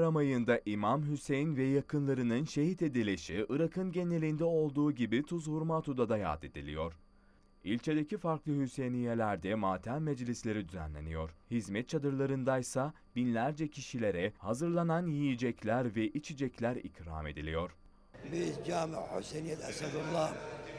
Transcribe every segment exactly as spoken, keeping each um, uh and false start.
Muharrem ayında İmam Hüseyin ve yakınlarının şehit edilişi Irak'ın genelinde olduğu gibi Tuz Hurmatu'da da yad ediliyor. İlçedeki farklı Hüseyiniyelerde matem meclisleri düzenleniyor. Hizmet çadırlarındaysa binlerce kişilere hazırlanan yiyecekler ve içecekler ikram ediliyor. Biz Cami Hüseyiniyet Esedullah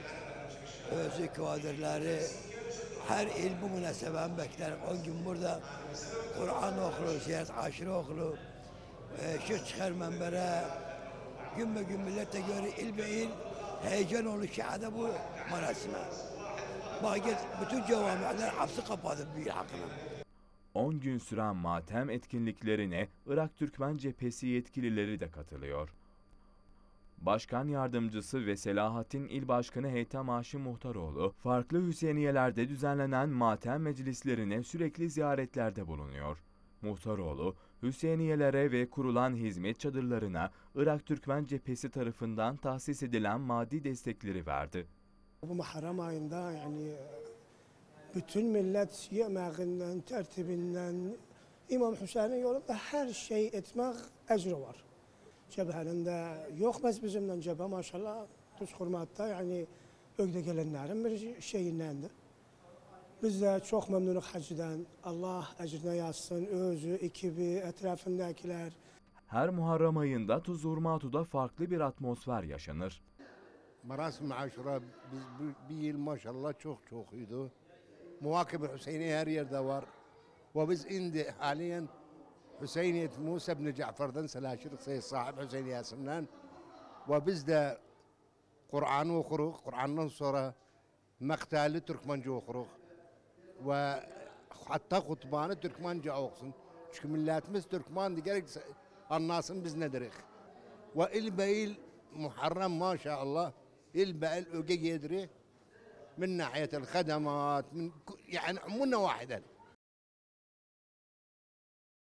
özü kadirleri her il bu münaseben bekler. on gün burada Kur'an okulu, ziyaret aşırı okulu, şiir çıkar menbere, gün be gün millete göre il be il heyecan oluşuyor bu merasime. Bak bütün cevamiler hapsi kapadı bir hakkında. on gün süren matem etkinliklerine Irak Türkmen Cephesi yetkilileri de katılıyor. Başkan Yardımcısı ve Selahattin İl Başkanı Heytem Haşim Muhtaroğlu, farklı Hüseyiniyelerde düzenlenen matem meclislerine sürekli ziyaretlerde bulunuyor. Muhtaroğlu, Hüseyiniyelere ve kurulan hizmet çadırlarına Irak Türkmen Cephesi tarafından tahsis edilen maddi destekleri verdi. Bu Muharrem ayında yani bütün millet yemeğinden, tertibinden, İmam Hüseyin'in yolunda her şey etmek ecri var. Cebhelinde yok biz bizimle cebe maşallah Tuz Hurmat'ta yani ögde gelenlerin bir şeyindendi. Biz de çok memnunuz hacıdan. Allah ecrine yazsın, özü, ekibi, etrafındakiler. Her Muharrem ayında Tuz Hurmatu'da farklı bir atmosfer yaşanır. Merasim Aşura biz bir yıl maşallah çok çok iyiydi. Muvakib Hüseyini her yerde var. Ve biz indi haliyen Hüseyiniyet Musa bin Cafer'dan selaşır sayı sahip Hüseyin Yasin'den. Ve biz de Kur'an'ı okuruz. Kur'an'dan sonra mektali Türkmence okuruz. Ve hatta kutbanı Türkmence okusun. Çünkü milletimiz Türkmen diye anlasın biz ne derik. Ve il be il Muharrem maşallah il be il öge yediri من ناحية الخدمات من يعني عمونا واحدة